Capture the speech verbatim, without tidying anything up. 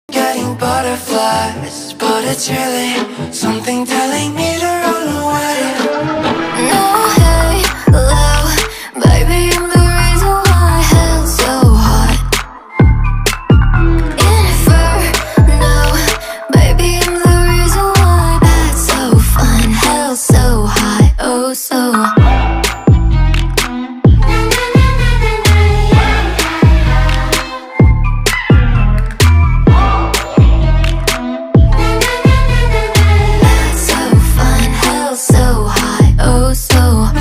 getting butterflies, but it's really something telling me to run away.